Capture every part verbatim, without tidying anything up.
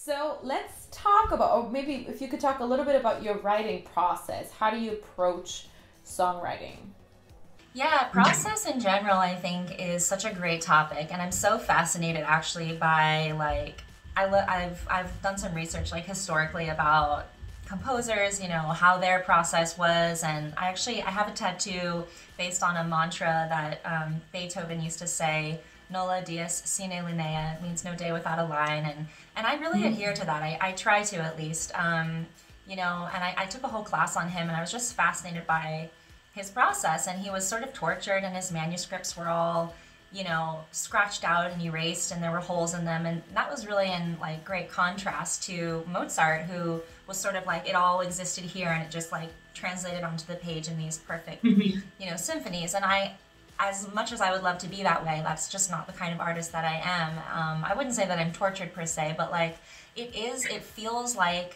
So let's talk about, or maybe if you could talk a little bit about your writing process. How do you approach songwriting? Yeah, process in general, I think, is such a great topic, and I'm so fascinated actually by like I lo- I've I've done some research like historically about composers, you know, how their process was, and I actually I have a tattoo based on a mantra that um, Beethoven used to say. Nolla dies sine linea, it means no day without a line, and and I really adhere to that. I, I try to at least, um, you know, and I, I took a whole class on him, and I was just fascinated by his process. And he was sort of tortured, and his manuscripts were all, you know, scratched out and erased, and there were holes in them. And that was really in like great contrast to Mozart, who was sort of like it all existed here, and it just like translated onto the page in these perfect, you know, symphonies. And I, as much as I would love to be that way, that's just not the kind of artist that I am. Um, I wouldn't say that I'm tortured per se, but like it is, it feels like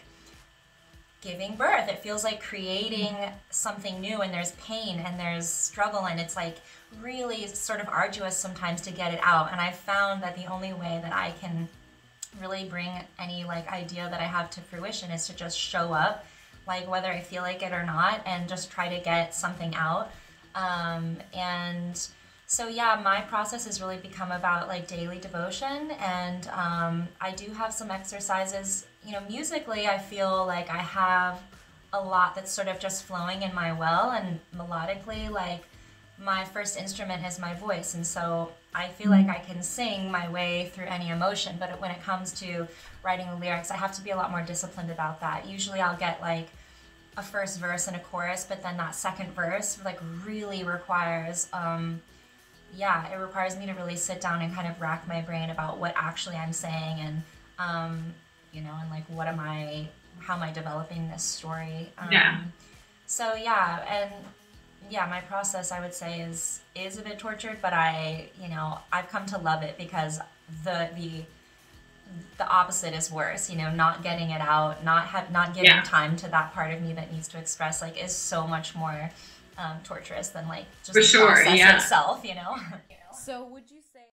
giving birth. It feels like creating something new, and there's pain and there's struggle, and it's like really sort of arduous sometimes to get it out. And I've found that the only way that I can really bring any like idea that I have to fruition is to just show up, like whether I feel like it or not, and just try to get something out. Um, and so yeah, my process has really become about like daily devotion, and um, I do have some exercises. You know, musically, I feel like I have a lot that's sort of just flowing in my well, and melodically, like my first instrument is my voice, and so I feel like I can sing my way through any emotion. But when it comes to writing the lyrics, I have to be a lot more disciplined about that. Usually, I'll get like a first verse and a chorus, but then that second verse like really requires um yeah, it requires me to really sit down and kind of rack my brain about what actually I'm saying, and um you know, and like what am I, how am I developing this story. Yeah. Um so yeah, and yeah, my process I would say is is a bit tortured, but I, you know, I've come to love it because the the the opposite is worse, you know, not getting it out, not have not giving Yeah. time to that part of me that needs to express, like is so much more um, torturous than like just For the sure. process Yeah. itself, you know. So would you say